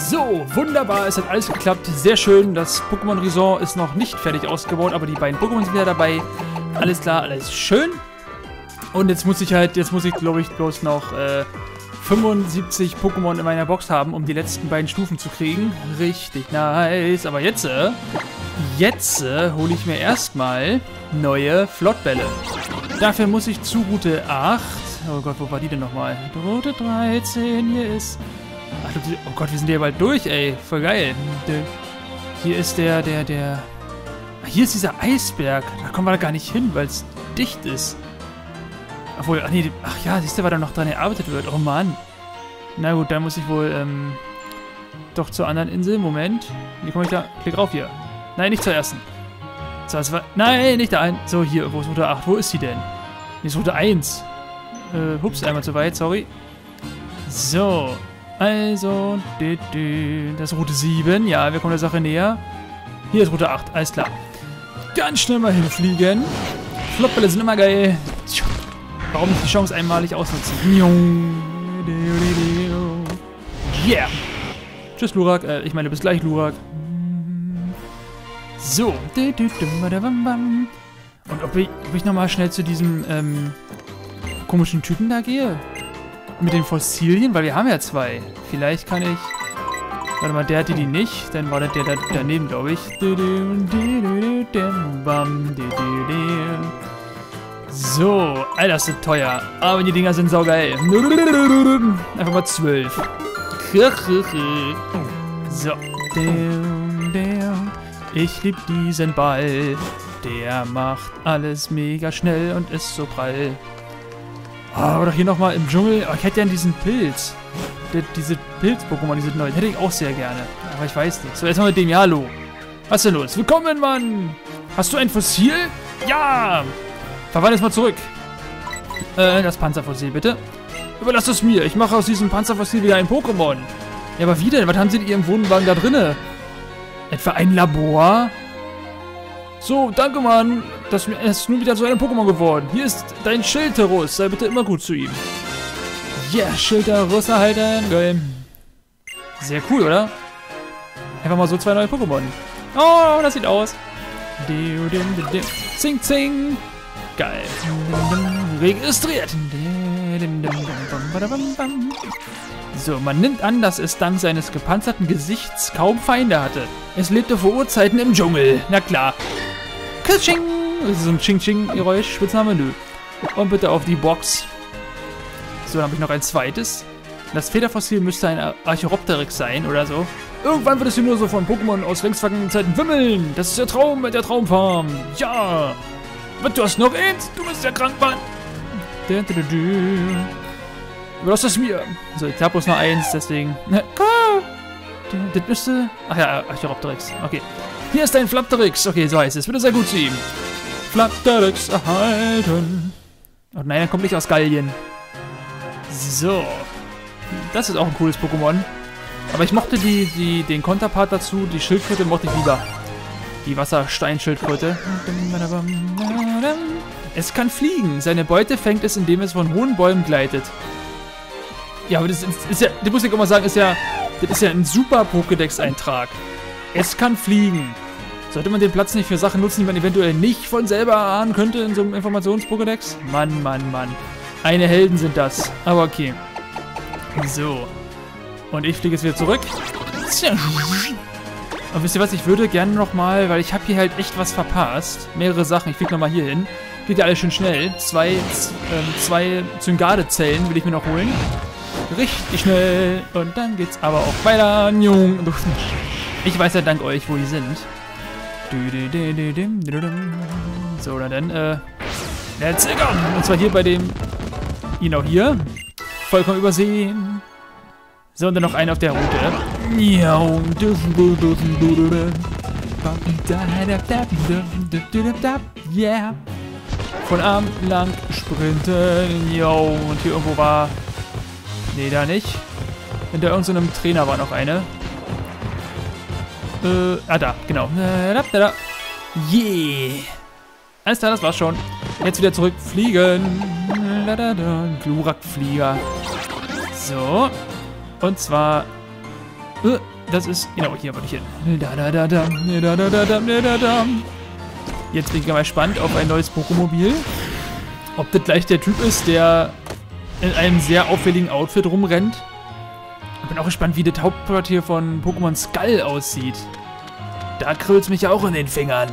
So, wunderbar, es hat alles geklappt. Sehr schön, das Pokémon Resort ist noch nicht fertig ausgebaut, aber die beiden Pokémon sind wieder dabei. Alles klar, alles schön. Und jetzt muss ich glaube ich bloß noch 75 Pokémon in meiner Box haben, um die letzten beiden Stufen zu kriegen. Richtig nice. Aber jetzt hole ich mir erstmal neue Flottbälle. Dafür muss ich zu Route 8. Oh Gott, wo war die denn nochmal? Route 13, hier ist... Ach, oh Gott, wir sind ja bald durch, ey. Voll geil. Hier ist der... Hier ist dieser Eisberg. Da kommen wir da gar nicht hin, weil es dicht ist. Obwohl, ach nee, ach ja, siehst du, weil da noch dran gearbeitet wird. Oh Mann. Na gut, dann muss ich wohl, doch zur anderen Insel. Moment. Wie komme ich da? Klick rauf hier. Nein, nicht zur ersten. So, das war... Nein, nicht da ein. So, hier, wo ist Route 8? Wo ist sie denn? Hier ist Route 1. Hups, einmal zu weit, sorry. So. Also, das ist Route 7. Ja, wir kommen der Sache näher. Hier ist Route 8, alles klar. Ganz schnell mal hinfliegen. Flottbälle sind immer geil. Warum nicht die Chance einmalig ausnutzen? Yeah. Tschüss, Lurak. Ich meine, bis gleich, Lurak. So. Und ob ich nochmal schnell zu diesem komischen Typen da gehe? Mit den Fossilien? Weil wir haben ja zwei. Vielleicht kann ich... Warte mal, der hatte die nicht. Dann war das der da daneben, glaube ich. So. Alter, das ist teuer. Aber die Dinger sind saugeil. Einfach mal 12. So. Ich lieb diesen Ball. Der macht alles mega schnell und ist so prall. Oh, aber doch hier nochmal im Dschungel. Oh, ich hätte ja diesen Pilz. Diese Pilz-Pokémon, diese neuen. Hätte ich auch sehr gerne. Aber ich weiß nicht. So, jetzt mal mit dem. Ja, hallo. Was ist denn los? Willkommen, Mann. Hast du ein Fossil? Ja. Verwandle es mal zurück. Das Panzerfossil, bitte. Überlass es mir. Ich mache aus diesem Panzerfossil wieder ein Pokémon. Ja, aber wie denn? Was haben sie in ihrem Wohnwagen da drinne? Etwa ein Labor? So, danke, Mann. Es ist nun wieder zu einem Pokémon geworden. Hier ist dein Schilderus. Sei bitte immer gut zu ihm. Yeah, Schilderus erhalten. Geil. Sehr cool, oder? Einfach mal so zwei neue Pokémon. Oh, das sieht aus. Zing, zing. Geil. Registriert. So, man nimmt an, dass es dank seines gepanzerten Gesichts kaum Feinde hatte. Es lebte vor Urzeiten im Dschungel. Na klar. Kitsching. Das ist so ein Ching-Ching-Geräusch. Spitzname? Nö. Und bitte auf die Box. So, dann habe ich noch ein zweites. Das Federfossil müsste ein Archaeopteryx sein oder so. Irgendwann wird es hier nur so von Pokémon aus längst vergangenen Zeiten wimmeln. Das ist der Traum mit der Traumfarm. Ja. Du hast noch eins. Du bist der Krankmann. Überlass es mir. So, ich habe bloß noch eins, deswegen. Das müsste... Ach ja, Archaeopteryx. Okay. Hier ist ein Flapterix. Okay, so heißt es. Bitte sehr gut zu ihm. Flapterix erhalten. Oh nein, er kommt nicht aus Gallien. So. Das ist auch ein cooles Pokémon. Aber ich mochte den Konterpart dazu, die Schildkröte mochte ich lieber. Die Wassersteinschildkröte. Es kann fliegen. Seine Beute fängt es, indem es von hohen Bäumen gleitet. Ja, aber das ist ja, das muss ich auch mal sagen, das ist ja ein super Pokédex-Eintrag. Es kann fliegen. Sollte man den Platz nicht für Sachen nutzen, die man eventuell nicht von selber ahnen könnte in so einem Informations-Pokédex? Mann, Mann, Mann. Eine Helden sind das. Aber okay. So. Und ich fliege jetzt wieder zurück. Und wisst ihr was, ich würde gerne nochmal, weil ich habe hier halt echt was verpasst. Mehrere Sachen. Ich fliege nochmal hier hin. Geht ja alles schön schnell. Zwei Zyngade-Zellen will ich mir noch holen. Richtig schnell. Und dann geht's aber auch weiter. Ich weiß ja dank euch, wo die sind. So, dann, let's go! Und zwar hier bei dem... Genau hier. Vollkommen übersehen. So, und dann noch einen auf der Route. Yeah. Von Arm lang sprinten. Yo. Und hier irgendwo war... Nee, da nicht. Hinter irgendeinem Trainer war noch eine. Da, genau. Yeah. Alles klar, das war's schon. Jetzt wieder zurückfliegen. Glurak-Flieger. So. Und zwar Das ist... Genau, hier wollte ich hin. Jetzt bin ich mal gespannt auf ein neues Pokémobil. Ob das gleich der Typ ist, der in einem sehr auffälligen Outfit rumrennt. Ich bin auch gespannt, wie das Hauptquartier von Pokémon Skull aussieht. Da kribbelt's mich auch in den Fingern.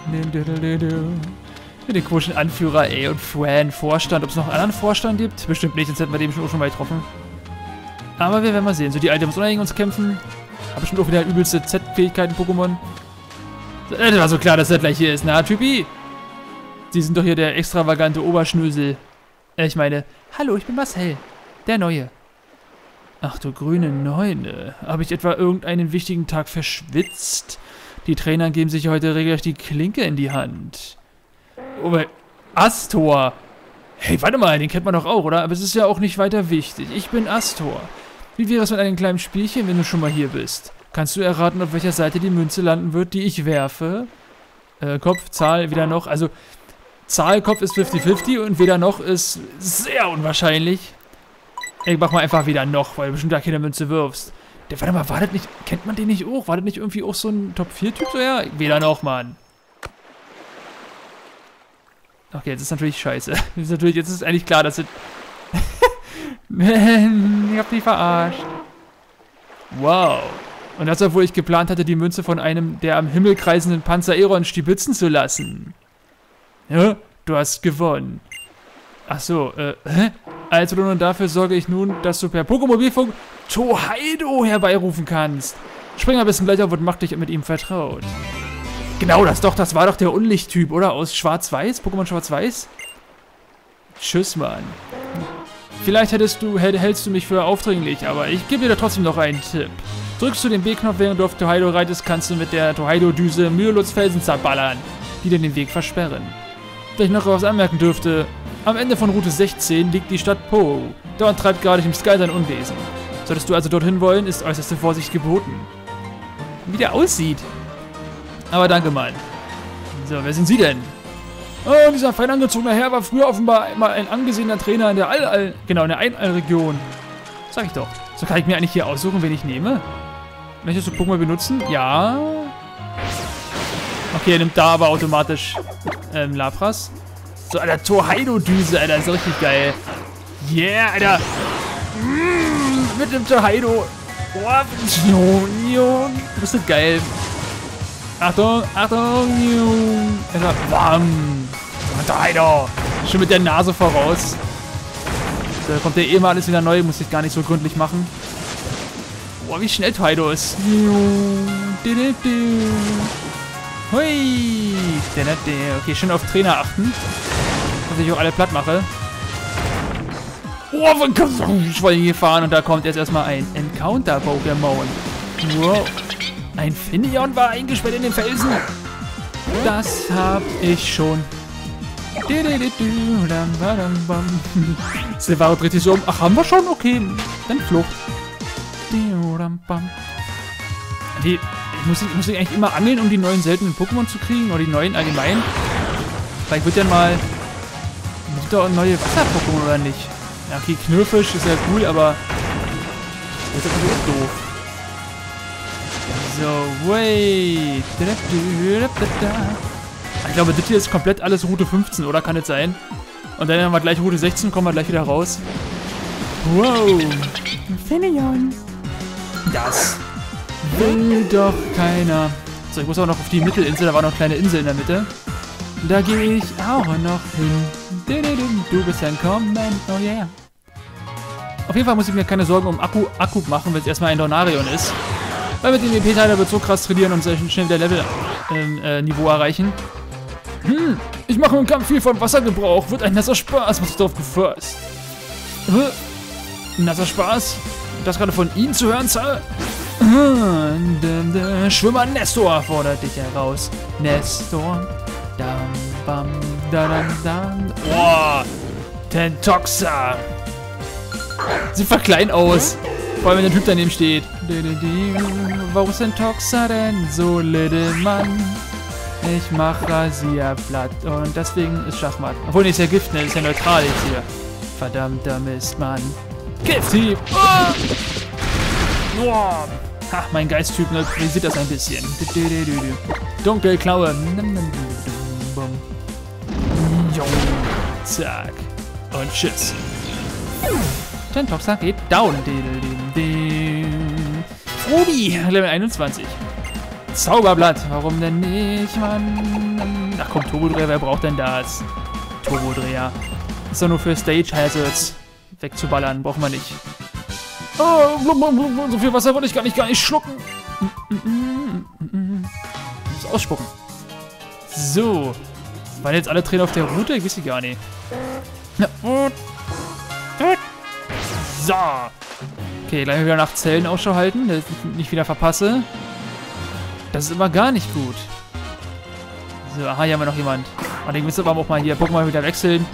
Mit den komischen Anführer, ey, und Fran, Vorstand. Ob es noch einen anderen Vorstand gibt? Bestimmt nicht, sonst hätten wir den schon mal getroffen. Aber wir werden mal sehen. So, die Alte muss unabhängig uns kämpfen. Hab bestimmt auch wieder übelste Z-Fähigkeiten-Pokémon. Das war so klar, dass das gleich hier ist. Na, Typi? Sie sind doch hier der extravagante Oberschnösel. Ich meine, hallo, ich bin Marcel. Der Neue. Ach du grüne Neune. Habe ich etwa irgendeinen wichtigen Tag verschwitzt? Die Trainer geben sich heute regelrecht die Klinke in die Hand. Oh, Astor. Hey, warte mal, den kennt man doch auch, oder? Aber es ist ja auch nicht weiter wichtig. Ich bin Astor. Wie wäre es mit einem kleinen Spielchen, wenn du schon mal hier bist? Kannst du erraten, auf welcher Seite die Münze landen wird, die ich werfe? Kopf, Zahl, weder noch. Also, Zahl, Kopf ist 50-50 und weder noch ist sehr unwahrscheinlich. Ich mach mal einfach wieder noch, weil du bestimmt da keine Münze wirfst. Warte mal, war das nicht... Kennt man den nicht auch? War das nicht irgendwie auch so ein Top-4-Typ? So, ja, weder noch, Mann. Okay, jetzt ist natürlich scheiße. Jetzt ist eigentlich klar, dass es... Ich hab dich verarscht. Wow. Und das, obwohl ich geplant hatte, die Münze von einem der am Himmel kreisenden Panzer Aeron stibitzen zu lassen. Ja, du hast gewonnen. Ach so, hä? Also nun dafür sorge ich nun, dass du per Pokémobilfunk Tohaido herbeirufen kannst. Spring ein bisschen gleich auf und mach dich mit ihm vertraut. Genau, das war doch der Unlichttyp, oder? Aus Schwarz-Weiß? Pokémon Schwarz-Weiß? Tschüss, Mann. Vielleicht hältst du mich für aufdringlich, aber ich gebe dir da trotzdem noch einen Tipp. Drückst du den B-Knopf, während du auf Tohaido reitest, kannst du mit der Tohaido-Düse mühelos Felsen zerballern, die dir den Weg versperren. Wenn ich noch was anmerken dürfte, am Ende von Route 16 liegt die Stadt Po. Dort treibt gerade im Sky sein Unwesen. Solltest du also dorthin wollen, ist äußerste Vorsicht geboten. Wie der aussieht. Aber danke, Mann. So, wer sind Sie denn? Oh, dieser fein angezogene Herr war früher offenbar einmal ein angesehener Trainer in der in der Einall-Region. Sag ich doch. So kann ich mir eigentlich hier aussuchen, wen ich nehme. Möchtest du Pokémon benutzen? Ja. Okay, er nimmt da aber automatisch Lapras. So, Alter, Tohaido-Düse, Alter, ist richtig geil. Yeah, Alter. Mit dem Tohaido. Boah, das ist geil. Achtung, Achtung. Alter, bam. Tohaido. Schon mit der Nase voraus. Da kommt der mal alles wieder neu, muss ich gar nicht so gründlich machen. Boah, wie schnell Tohaido ist. Hui. Okay, schön auf Trainer achten. Dass ich auch alle platt mache. Oh, ich wollte hier fahren und da kommt jetzt erstmal ein Encounter-Pokémon. Wow. Ein Finneon war eingesperrt in den Felsen. Das hab ich schon. Silvaro dreht sich so um. Ach, haben wir schon? Okay, dann Flucht. Ich muss eigentlich immer angeln, um die neuen seltenen Pokémon zu kriegen. Oder die neuen allgemein. Vielleicht wird dann mal... Gibt doch neue Wasser-Pokémon oder nicht? Ja, okay, Knirfisch ist ja cool, aber... Das ist natürlich auch doof. So, wait. Ich glaube, das hier ist komplett alles Route 15, oder? Kann das sein? Und dann haben wir gleich Route 16, kommen wir gleich wieder raus. Wow. Finneon. Das will doch keiner. So, ich muss auch noch auf die Mittelinsel. Da war noch eine kleine Insel in der Mitte. Da gehe ich auch noch hin. Du bist ein Comment. Oh yeah. Auf jeden Fall muss ich mir keine Sorgen um Akku machen, wenn es erstmal ein Donarion ist. Weil mit dem EP-Teiler wird so krass trainieren und sehr schnell wieder Level-Niveau erreichen. Ich mache im Kampf viel von Wassergebrauch. Wird ein nasser Spaß, was ich drauf gefasst. Nasser Spaß? Das gerade von Ihnen zu hören, Zahl? Schwimmer Nestor fordert dich heraus. Nestor. Boah. Tentoxa. Sieht voll klein aus. Vor allem, wenn der Typ daneben steht. Warum ist Tentoxa denn so little Mann? Ich mach Rasierplatt und deswegen ist Schachmatt. Obwohl, nee, ist ja Gift, ne? Ist ja neutral jetzt hier. Verdammter Mist, Mann. Gifthieb! Oh! Ha, mein Geisttyp neutralisiert das ein bisschen. Dunkelklaue. Jo. Zack. Und tschüss. Tentoxer geht down. Frubi, Level 21. Zauberblatt, warum denn nicht, Mann? Ach komm, Turbodreher, wer braucht denn das? Turbodreher. Ist doch nur für Stage Hazards wegzuballern, braucht man nicht. Oh, so viel Wasser wollte ich gar nicht schlucken. Ich muss ausspucken. So. Waren jetzt alle Trainer auf der Route? Ich weiß sie gar nicht. So. Okay, gleich wieder nach Zellen Ausschau halten, dass ich nicht wieder verpasse. Das ist immer gar nicht gut. So, aha, hier haben wir noch jemand. Und ich müsste aber auch mal hier Pokémon wieder wechseln.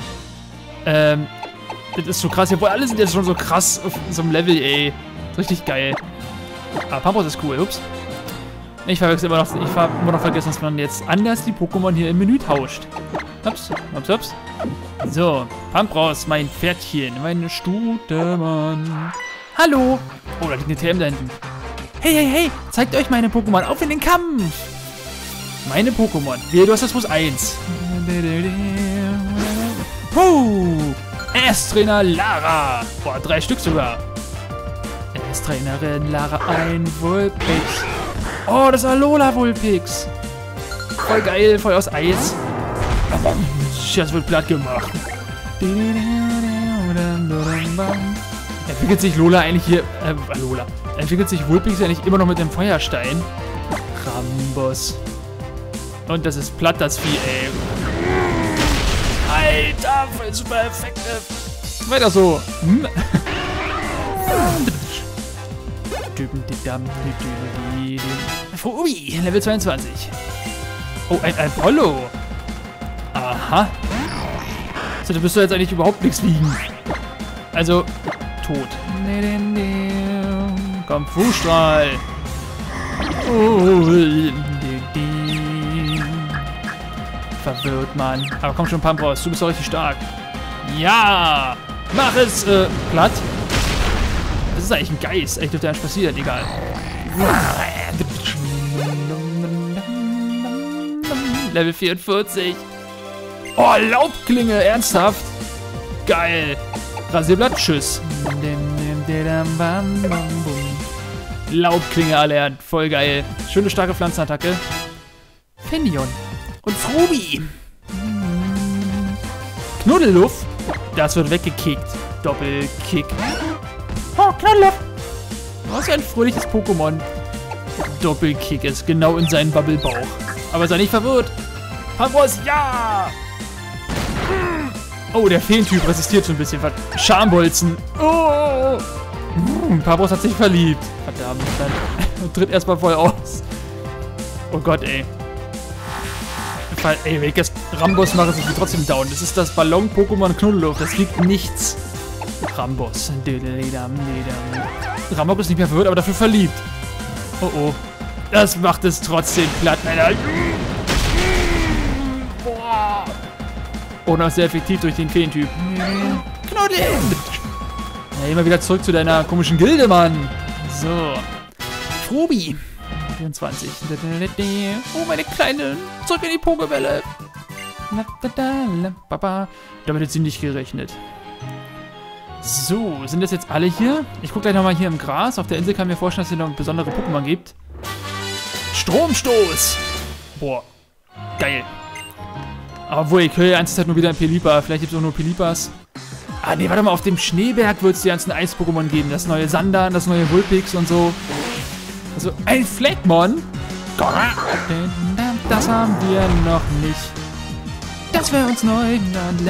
Das ist so krass. Obwohl, alle sind jetzt schon so krass auf so einem Level, ey. Richtig geil. Aber Pampros ist cool, ups. Ich habe immer noch vergessen, dass man jetzt anders die Pokémon hier im Menü tauscht. Ups, ups, ups. So, Pampros, mein Pferdchen, meine Stute, Mann. Hallo. Oh, da liegt eine TM da hinten. Hey, hey, hey, zeigt euch meine Pokémon auf in den Kampf. Meine Pokémon. Wehe, du hast das plus 1. S-Trainer Lara. Boah, 3 Stück sogar. S-Trainerin Lara, ein Vulpix. Oh, das ist Alola Vulpix. Voll geil, voll aus Eis. Das wird platt gemacht. Entwickelt sich Lola eigentlich hier... Lola. Entwickelt sich Vulpix ja nicht immer noch mit dem Feuerstein? Rambos. Und das ist platt, das Vieh, ey. Alter, voll super Effekte. Weiter so. Ui, Level 22. Oh, ein Apollo. Aha. So, da müsste jetzt eigentlich überhaupt nichts liegen. Also, tot. Komm, Fußstrahl. Verwirrt, Mann. Aber komm schon, Pampros, du bist doch richtig stark. Ja! Mach es, platt. Das ist eigentlich ein Geist. Eigentlich dürfte ja nicht passieren, egal. Level 44. Oh, Laubklinge, ernsthaft? Geil. Rasierblatt, tschüss. Laubklinge erlernt, voll geil. Schöne, starke Pflanzenattacke. Finneon. Und Frubi. Knuddelluff. Das wird weggekickt. Doppelkick. Oh, Knuddelluff. Was ein fröhliches Pokémon. Doppelkick ist genau in seinen Bubblebauch. Aber sei nicht verwirrt. Pampros, ja! Oh, der Feentyp resistiert so ein bisschen. Schambolzen. Oh! Pampros hat sich verliebt. Verdammt. Dann tritt erstmal voll aus. Oh Gott, ey. Ey, wenn ich jetzt Rambos mache, ist es trotzdem down. Das ist das Ballon-Pokémon Knuddelluft. Das liegt nichts. Rambos. Rambos ist nicht mehr verwirrt, aber dafür verliebt. Oh oh. Das macht es trotzdem platt, Alter. Boah. Oh, noch sehr effektiv durch den Feentyp. Knuddel! Ja, immer wieder zurück zu deiner komischen Gilde, Mann. So. Frubi. 24. Oh, meine Kleine. Zurück in die Pokebälle. Damit hat sie nicht gerechnet. So, sind das jetzt alle hier? Ich gucke gleich nochmal hier im Gras. Auf der Insel kann ich mir vorstellen, dass es hier noch besondere Pokémon gibt. Stromstoß! Boah. Geil. Obwohl, ich höre ja einzige Zeit nur wieder ein Pelipper. Vielleicht gibt es auch nur Pelipas. Ah, nee, warte mal. Auf dem Schneeberg wird es die ganzen Eis-Pokémon geben. Das neue Sandan, das neue Vulpix und so. Also, ein Flakemon? Das haben wir noch nicht. Das wäre uns neu.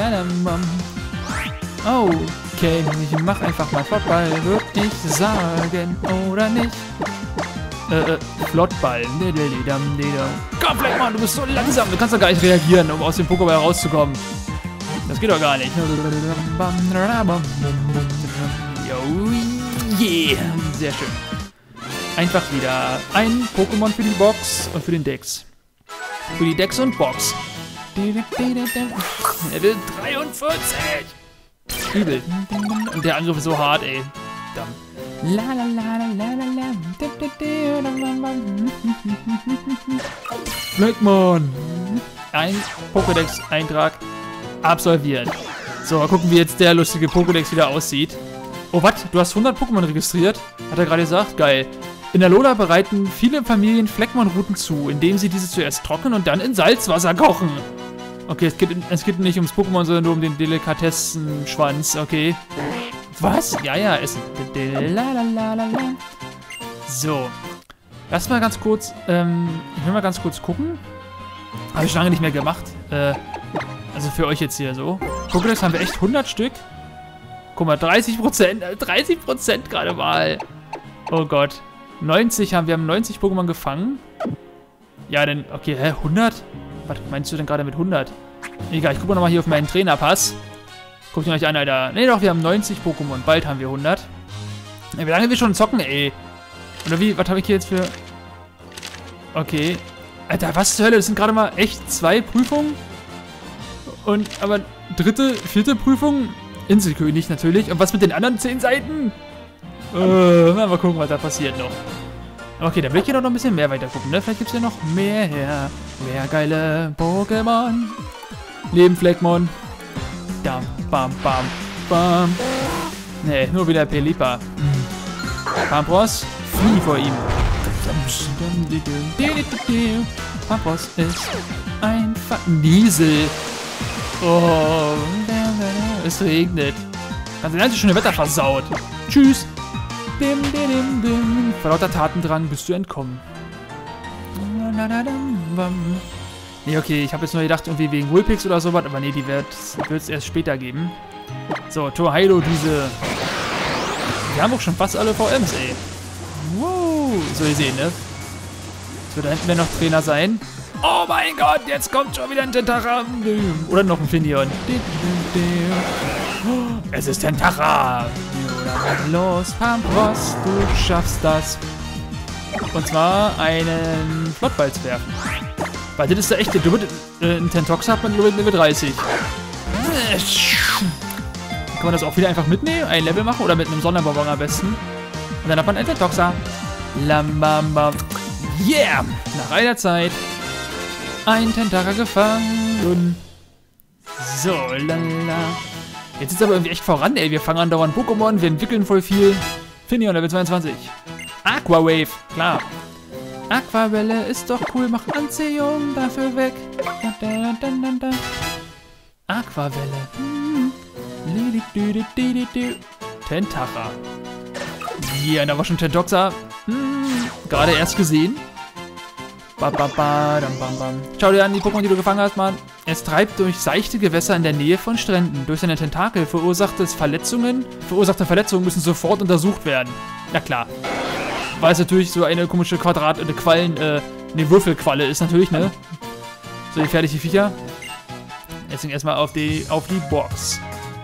Okay, ich mach einfach mal Flottball, würde ich sagen. Oder nicht? Flottball. Komm, Flakemon, du bist so langsam. Du kannst doch gar nicht reagieren, um aus dem Pokéball rauszukommen. Das geht doch gar nicht. Yeah. Sehr schön. Einfach wieder ein Pokémon für die Box und für den Dex. Für die Dex und Box. Level 43. Übel. Und der Angriff ist so hart, ey. Fleckmon. Ein Pokédex-Eintrag absolviert. So, mal gucken, wie jetzt der lustige Pokédex wieder aussieht. Oh, was? Du hast 100 Pokémon registriert? Hat er gerade gesagt? Geil. In der Lola bereiten viele Familien Fleckmon-Routen zu, indem sie diese zuerst trocknen und dann in Salzwasser kochen. Okay, es geht nicht ums Pokémon, sondern nur um den Delikatessenschwanz. Okay. Was? Ja, ja, essen. So. Lass mal ganz kurz, ich will mal ganz kurz gucken. Habe ich schon lange nicht mehr gemacht. Also für euch jetzt hier so. Pokédex haben wir echt 100 Stück. Guck mal, 30%. 30% gerade mal. Oh Gott. 90 wir haben 90 Pokémon gefangen. Ja, dann, okay, 100? Was meinst du denn gerade mit 100? Egal, ich gucke nochmal hier auf meinen Trainerpass. Guckt ihn euch an, Alter. Ne, doch, wir haben 90 Pokémon. Bald haben wir 100. Ja, wie lange wir schon zocken, ey? Oder wie, was habe ich hier jetzt für... Okay. Alter, was zur Hölle? Das sind gerade mal echt 2 Prüfungen. Und, aber dritte, vierte Prüfung? Inselkönig natürlich. Und was mit den anderen 10 Seiten? Mal gucken, was da passiert noch. Okay, da will ich hier noch ein bisschen mehr weiter gucken, ne? Vielleicht gibt es hier noch mehr geile Pokémon. Leben Fleckmon. Dam, bam, bam, bam. Ne, nur wieder Pelipper. Pampros, flieh vor ihm. Pampros ist einfach Niesel. Oh, es regnet. Ganz das schöne Wetter versaut. Tschüss. Vor lauter Tatendrang bist du entkommen. Nee, okay, ich habe jetzt nur gedacht, irgendwie wegen Vulpix oder sowas, aber nee, die wird es erst später geben. So, Torheido, diese. Wir haben auch schon fast alle VMs, ey. Wow. So, ihr seht, ne? So, da hinten werden noch Trainer sein. Oh mein Gott, jetzt kommt schon wieder ein Tentara. Oder noch ein Finneon. Es ist Tentara. Los, Pampros, du schaffst das. Und zwar einen Flottball zu werfen. Weil das ist der echte. Ein Tentox hat man nur mit Level 30. Kann man das auch wieder einfach mitnehmen? Ein Level machen oder mit einem Sonderbonbon am besten? Und dann hat man einen Tentoxer. Lambamba. Yeah! Nach einer Zeit. Ein Tentara gefangen. So, lala. Jetzt ist aber irgendwie echt voran, ey. Wir fangen andauernd Pokémon, wir entwickeln voll viel. Finneon, Level 22. Aqua Wave, klar. Aquawelle ist doch cool, mach Anziehung dafür weg. Aquawelle. Tentara. Ja, da war schon Tentoxer. Gerade erst gesehen. Schau dir an die Pokémon, die du gefangen hast, Mann. Es treibt durch seichte Gewässer in der Nähe von Stränden. Durch seine Tentakel verursachte Verletzungen müssen sofort untersucht werden. Ja klar. Weil es natürlich so eine komische Würfelqualle ist natürlich, ne? So, die fertige Viecher. Deswegen erstmal auf die Box.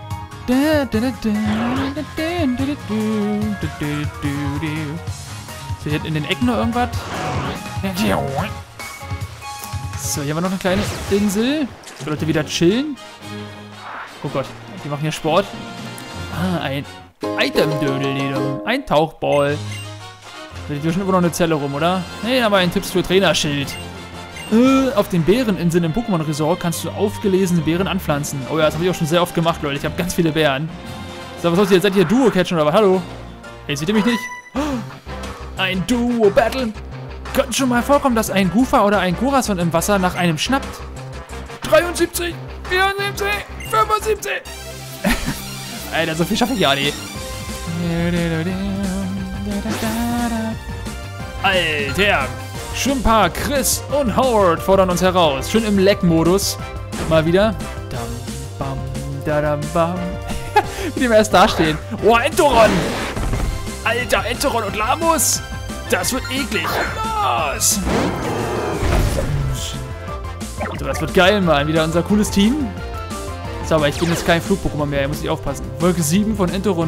So, hier in den Ecken noch irgendwas. So, hier haben wir noch eine kleine Insel. So, Leute wieder chillen. Oh Gott, die machen hier Sport. Ah, ein Item-Dödel. Ein Tauchball. Da liegt schon immer noch eine Zelle rum, oder? Nee, aber ein Tipps für Trainerschild. Auf den Bäreninseln im Pokémon Resort kannst du aufgelesene Beeren anpflanzen. Oh ja, das habe ich auch schon sehr oft gemacht, Leute. Ich habe ganz viele Beeren. So, was sollst du jetzt? Seid ihr Duo-Catchen oder was? Hallo? Hey, seht ihr mich nicht? Ein Duo-Battle. Könnte schon mal vorkommen, dass ein Gufa oder ein Corazon im Wasser nach einem schnappt. 73, 74, 75. Alter, so viel schaffe ich ja nicht. Alter, Schimpa, Chris und Howard fordern uns heraus. Schön im Leck-Modus. Mal wieder. Wie die wir erst dastehen. Oh, Entoron. Alter, Entoron und Lamus. Das wird eklig. Los. So, das wird geil, Mann. Wieder unser cooles Team. So, aber ich bin jetzt kein Flug-Pokémon mehr. Hier muss ich aufpassen. Wolke 7 von Entoron.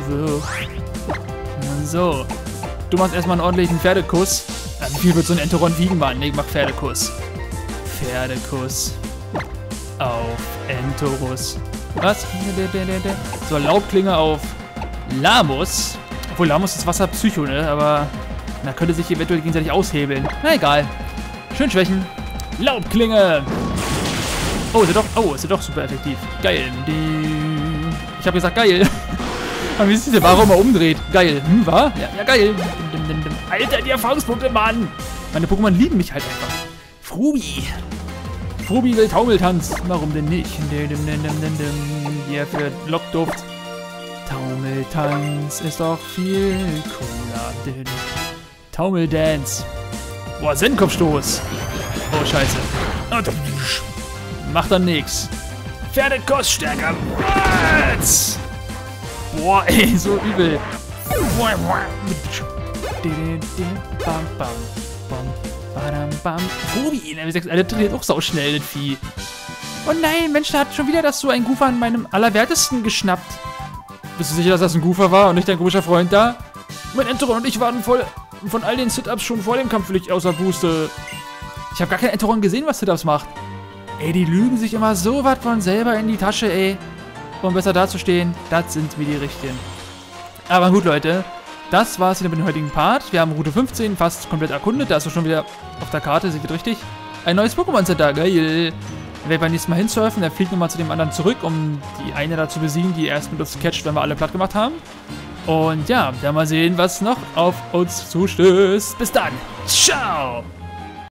So. Du machst erstmal einen ordentlichen Pferdekuss. Wie viel wird so ein Entoron wiegen, Mann? Nee, ich mach Pferdekuss. Pferdekuss. Auf Entorus. Was? So, Laubklinge auf Lamus. Obwohl Lamus ist Wasserpsycho, ne? Aber Da könnte sich eventuell gegenseitig aushebeln. Na egal. Schön schwächen. Laubklinge. Oh, ist er doch super effektiv. Geil. Ich habe gesagt geil. Aber wie ist der warum er umdreht? Geil. War? Ja, geil. Alter, die Erfahrungspunkte, Mann. Meine Pokémon lieben mich halt einfach. Frubi. Frubi will Taumeltanz. Warum denn nicht? Hier für Lockduft. Taumeltanz ist doch viel cooler. Taumeldance. Boah, Sendenkopfstoß. Oh, scheiße. Macht dann nix. Pferdekoststärker. Was? Boah, ey, so übel. Frubi, der trainiert auch so schnell, das Vieh. Oh nein, Mensch, da hat schon wieder das so ein Goofer an meinem Allerwertesten geschnappt. Bist du sicher, dass das ein Goofer war und nicht dein komischer Freund da? Mein Enteron und ich waren voll von all den Sit-Ups schon vor dem Kampf völlig außer Puste. Ich habe gar kein Enteron gesehen, was Sit-Ups macht. Ey, die lügen sich immer so was von selber in die Tasche, ey. Um besser dazustehen, das sind wir die Richtigen. Aber gut, Leute. Das war's wieder mit dem heutigen Part. Wir haben Route 15 fast komplett erkundet. Da ist doch schon wieder auf der Karte, seht ihr richtig. Ein neues Pokémon Center, geil. Wer beim nächsten Mal hinsurfen, der fliegt nochmal zu dem anderen zurück, um die eine da zu besiegen, die erst mit uns catcht, wenn wir alle platt gemacht haben. Und ja, dann mal sehen, was noch auf uns zustößt. Bis dann. Ciao.